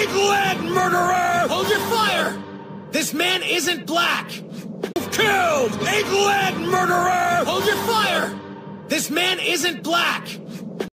Egghead murderer! Hold your fire! This man isn't black! Killed! Egghead murderer! Hold your fire! This man isn't black!